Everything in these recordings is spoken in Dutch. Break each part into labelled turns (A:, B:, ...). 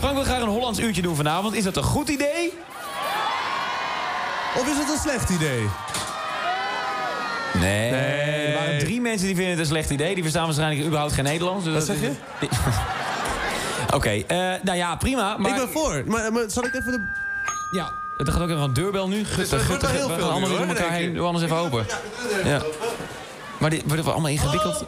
A: Frank wil graag een Hollands uurtje doen vanavond. Is dat een goed idee?
B: Of is het een slecht idee?
A: Nee. Er waren 3 mensen die vinden het een slecht idee. Die verstaan waarschijnlijk überhaupt geen Nederlands. Dus
B: Wat zeg je?
A: Oké, nou ja, prima. Maar...
B: Ik ben voor. Maar zal ik even de...
A: Ja, er gaat ook nog een deurbel nu. Guttig. We gaan allemaal door elkaar heen. Doe anders even open. Ja. Maar dit wordt allemaal ingewikkeld.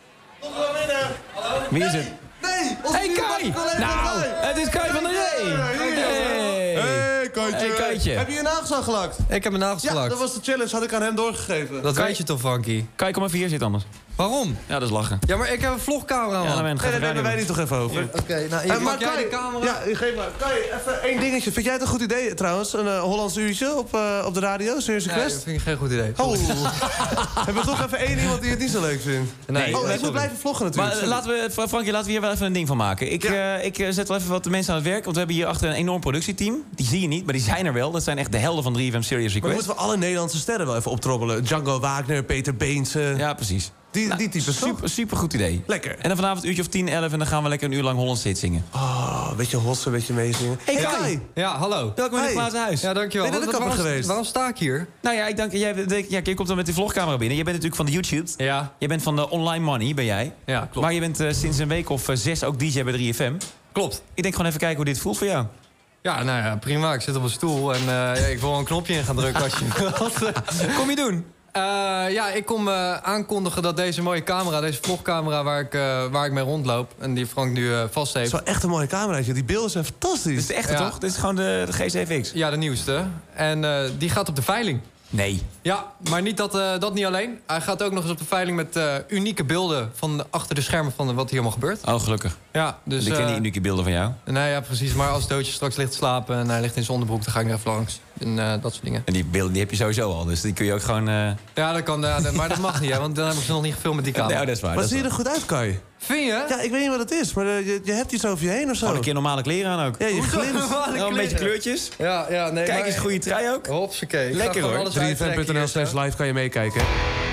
A: Wie is het?
B: Nee!
A: Hey Kai! Nou, het is Kai van der Zee!
B: Hey, Kaitje.
A: Hey, Kaitje.
B: Heb je je nagels al gelakt?
C: Ik heb mijn nagels
B: Ja,
C: gelakt.
B: dat was de challenge, had ik aan hem doorgegeven.
C: Dat weet je toch, Frankie?
A: Kai, kom even hier zitten anders.
C: Waarom?
A: Ja, dat is lachen.
C: Ja, maar ik heb een vlogcamera, man.
A: Ja, dan
B: Nee, daar hebben wij niet toch even over.
C: Oké, nou,
B: Maar
C: jij
B: Kai,
C: de camera?
B: Ja, geef maar. Kai, even één dingetje. Vind jij het een goed idee trouwens? Een Hollands uurtje op de radio? Serious
C: Nee,
B: Request?
C: dat vind ik geen goed idee.
B: Oh. Hebben we toch even één iemand die het niet zo leuk vindt?
C: Nee,
B: Oh, ik moet blijven vloggen natuurlijk.
A: Maar Frankie, laten we hier wel even een ding van maken. Ik zet wel even wat mensen aan het werk. Want we hebben hier achter een enorm productieteam. Die zie je niet, maar die zijn er wel. Dat zijn echt de helden van 3FM Serious
B: Maar
A: Request.
B: dan moeten we alle Nederlandse sterren wel even optrommelen. Django Wagner, Peter Beense.
A: Ja, precies.
B: Die types toch?
A: Super goed idee.
B: Lekker.
A: En dan vanavond een uurtje of 10, 11 en dan gaan we lekker een uur lang Hollands hit zingen.
B: Oh, een beetje hossen, een beetje meezingen.
A: Hey, Kai.
B: Kai!
C: Ja, hallo.
A: Welkom in het glazen huis.
C: Ja, dankjewel.
B: Ben je naar de kapper geweest?
C: Waarom sta ik hier?
A: Nou ja, ik dank je komt dan met die vlogcamera binnen. Je bent natuurlijk van de YouTube.
C: Ja.
A: Je bent van de Online Money, ben jij.
C: Ja, klopt.
A: Maar je bent sinds een week of 6 ook DJ bij 3FM.
C: Klopt.
A: Ik denk gewoon even kijken hoe dit voelt voor jou.
C: Ja, nou ja, prima. Ik zit op een stoel en ik wil een knopje in gaan drukken als je wilt.
A: Kom je doen?
C: Ja, ik kom aankondigen dat deze mooie camera, deze vlogcamera waar ik mee rondloop en die Frank nu vast heeft.
B: Het is wel echt een mooie cameraatje. Die beelden zijn fantastisch.
A: Dit is de echte,
C: Ja.
A: toch? Dit is gewoon de GCFX.
C: Ja, de nieuwste. En die gaat op de veiling.
A: Nee.
C: Ja, maar niet dat niet alleen. Hij gaat ook nog eens op de veiling met unieke beelden van achter de schermen van wat hier allemaal gebeurt.
A: Oh, gelukkig.
C: Ja, dus...
A: Ik ken die unieke beelden van jou.
C: Nee, ja, precies. Maar als Doodje straks ligt te slapen en hij ligt in zijn onderbroek, dan ga ik er even langs. En dat soort dingen.
A: En die beelden die heb je sowieso al, dus die kun je ook gewoon...
C: Ja, dat kan, maar dat mag niet, hè, want dan heb ik ze nog niet gefilmd met die camera.
A: Nee, dat is waar.
B: Maar
A: dat
B: zie
A: is
B: je er goed uit, Kai?
C: Vind je?
B: Ja, ik weet niet wat het is, maar je hebt iets over je heen of zo.
A: gewoon een keer normale kleren aan ook.
B: Ja, je
C: Hoezo?
B: glimt.
C: Normale
A: Wel een beetje
C: kleren.
A: kleurtjes.
C: Ja, nee.
A: Kijk
C: maar-
A: eens, goede trui ook.
C: Hopsakee. Ik ga
A: Lekker,
C: gewoon
A: hoor.
C: alles uittrekken hier,
B: 3fm.nl/live kan je meekijken.